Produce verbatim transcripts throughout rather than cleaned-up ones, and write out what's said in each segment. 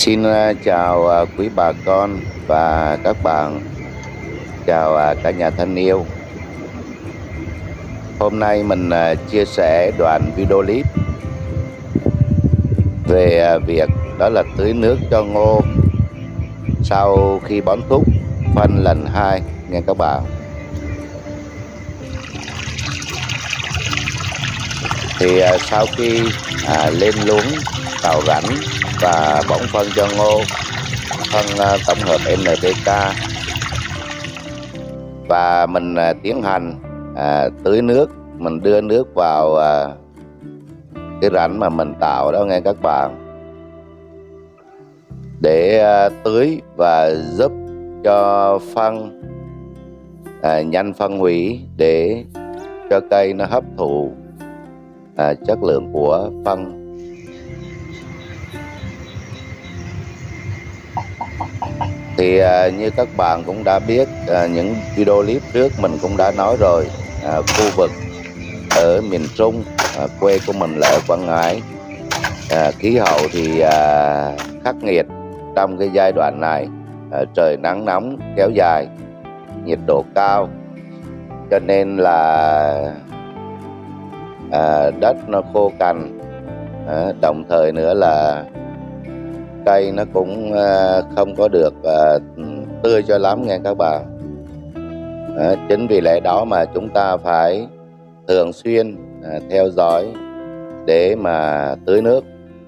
Xin à, chào à, quý bà con và các bạn, chào à, cả nhà thân yêu. Hôm nay mình à, chia sẻ đoạn video clip về à, việc đó là tưới nước cho ngô sau khi bón thúc phân lần hai nha các bạn. Thì à, sau khi à, lên luống tàu rãnh và bón phân cho ngô, phân à, tổng hợp en pê ca, và mình à, tiến hành à, tưới nước, mình đưa nước vào à, cái rãnh mà mình tạo đó nghe các bạn, để à, tưới và giúp cho phân à, nhanh phân hủy, để cho cây nó hấp thụ à, chất lượng của phân. Thì à, như các bạn cũng đã biết, à, những video clip trước mình cũng đã nói rồi, à, khu vực ở miền Trung, à, quê của mình là ở Quảng Ngãi, à, khí hậu thì à, khắc nghiệt trong cái giai đoạn này. à, trời nắng nóng kéo dài, nhiệt độ cao, cho nên là à, đất nó khô cằn, à, đồng thời nữa là cây nó cũng à, không có được à, tươi cho lắm nghe các bạn. à, chính vì lẽ đó mà chúng ta phải thường xuyên à, theo dõi để mà tưới nước.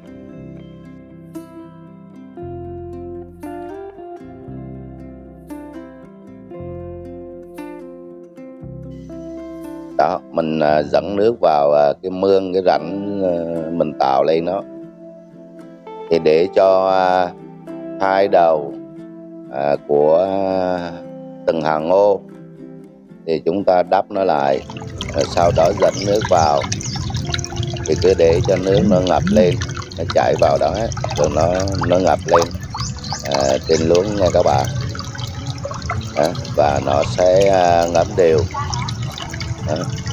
Đó, mình à, dẫn nước vào à, cái mương, cái rãnh à, mình tạo lên nó, thì để cho à, hai đầu à, của từng hàng ngô thì chúng ta đắp nó lại, rồi sau đó dẫn nước vào, thì cứ để cho nước nó ngập lên, nó chảy vào đó, rồi nó nó ngập lên à, trên luống nha các bạn. à, và nó sẽ à, ngấm đều. à.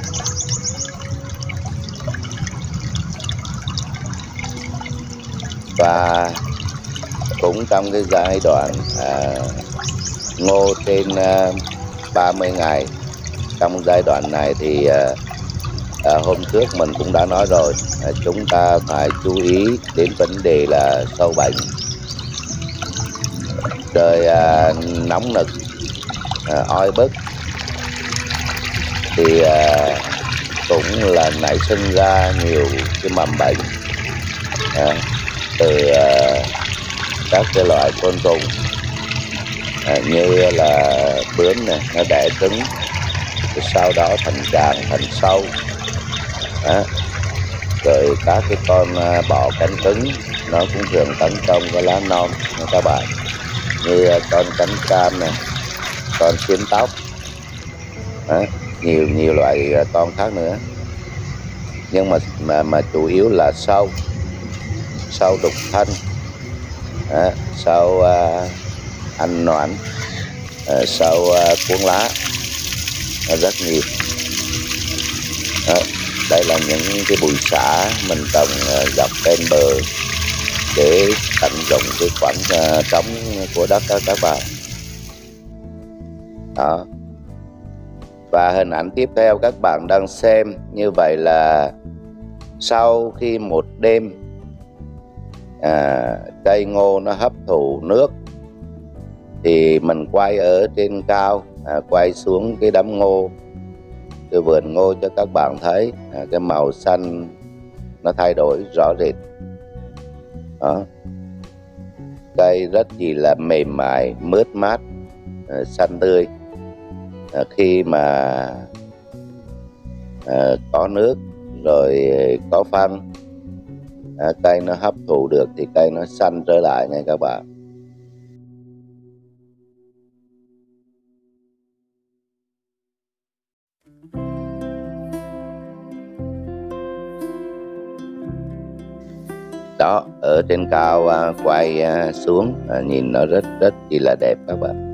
Và cũng trong cái giai đoạn à, ngô trên à, ba mươi ngày, trong giai đoạn này thì à, à, hôm trước mình cũng đã nói rồi, à, chúng ta phải chú ý đến vấn đề là sâu bệnh. Trời à, nóng nực, à, oi bức thì à, cũng là nảy sinh ra nhiều cái mầm bệnh à, từ à, các cái loại côn trùng à, như là bướm này, nó đẻ trứng, sau đó thành tràng, thành sâu, à, rồi các cái con à, bọ cánh cứng nó cũng thường tấn công cái lá non nha các bạn, như à, con cánh cam này, con xiên tóc, à, nhiều nhiều loại à, con khác nữa. Nhưng mà mà mà chủ yếu là sâu, sâu đục thân, à, sâu à, ăn noãn, à, sâu à, cuốn lá, à, rất nhiều. à, đây là những cái bụi xả mình trồng à, dọc bên bờ để tận dụng cái khoảng à, trống của đất đó các bạn. Đó. Và hình ảnh tiếp theo các bạn đang xem như vậy là sau khi một đêm à, cây ngô nó hấp thụ nước, thì mình quay ở trên cao, à, quay xuống cái đám ngô, cái vườn ngô cho các bạn thấy à, cái màu xanh nó thay đổi rõ rệt. Đó. Cây rất chỉ là mềm mại, mướt mát, à, xanh tươi. à, khi mà à, có nước rồi có phân, à, cây nó hấp thụ được thì cây nó xanh trở lại nha các bạn. Đó, ở trên cao à, quay à, xuống à, nhìn nó rất rất chỉ là đẹp các bạn.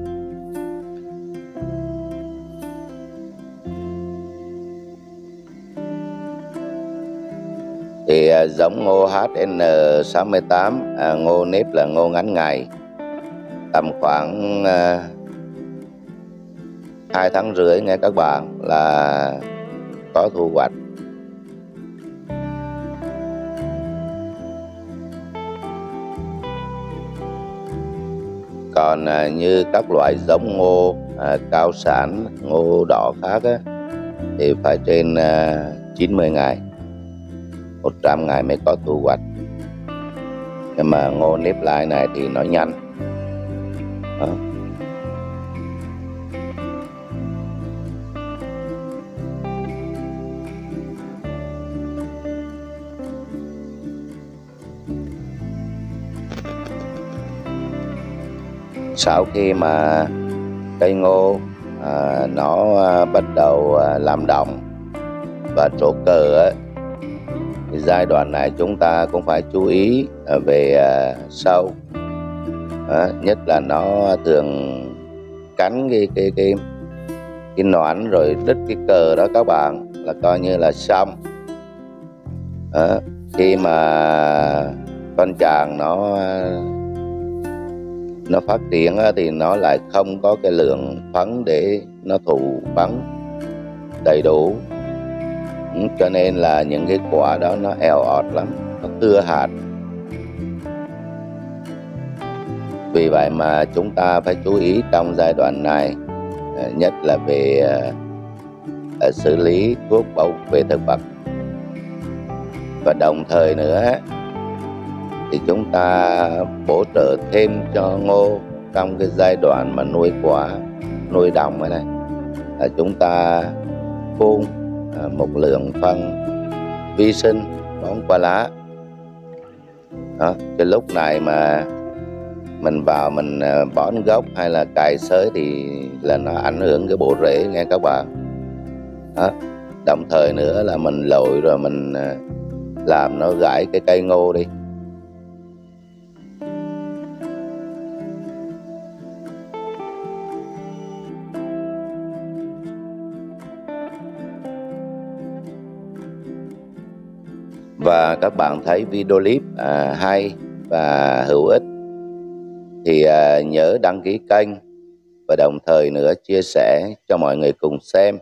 Thì à, giống ngô hát en sáu tám, à, ngô nếp là ngô ngắn ngày, tầm khoảng à, hai tháng rưỡi nghe các bạn là có thu hoạch. Còn à, như các loại giống ngô à, cao sản, ngô đỏ khác á, thì phải trên à, chín mươi ngày, một trăm ngày mới có thu hoạch. Nhưng mà ngô nếp lai này thì nó nhanh. Đó. Sau khi mà cây ngô à, nó à, bắt đầu à, làm đồng và trổ cờ á, thì giai đoạn này chúng ta cũng phải chú ý à, về à, sâu, à, nhất là nó thường cắn cái cái cái cái nón rồi đứt cái cờ đó các bạn, là coi như là xong. À, khi mà con tràng nó nó phát triển thì nó lại không có cái lượng phấn để nó thụ phấn đầy đủ, cho nên là những cái quả đó nó eo ọt lắm, nó thưa hạt. Vì vậy mà chúng ta phải chú ý trong giai đoạn này, nhất là về uh, xử lý thuốc bảo vệ thực vật. Và đồng thời nữa thì chúng ta bổ trợ thêm cho ngô trong cái giai đoạn mà nuôi quả, nuôi đồng này, là chúng ta phun một lượng phân vi sinh bón qua lá. Đó, cái lúc này mà mình vào mình bón gốc hay là cài xới thì là nó ảnh hưởng cái bộ rễ nghe các bạn. Đó, đồng thời nữa là mình lội rồi mình làm nó gãy cái cây ngô đi. Và các bạn thấy video clip à, hay và hữu ích thì à, nhớ đăng ký kênh và đồng thời nữa chia sẻ cho mọi người cùng xem.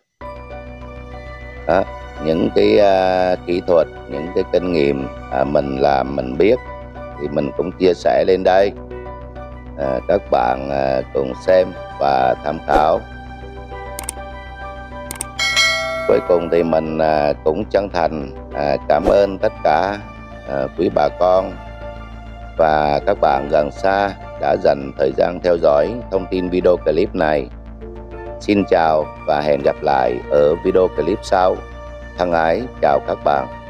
Đó, những cái à, kỹ thuật, những cái kinh nghiệm à, mình làm mình biết thì mình cũng chia sẻ lên đây, à, các bạn à, cùng xem và tham khảo. Cuối cùng thì mình à, cũng chân thành à, cảm ơn tất cả à, quý bà con và các bạn gần xa đã dành thời gian theo dõi thông tin video clip này. Xin chào và hẹn gặp lại ở video clip sau. Thân ái chào các bạn.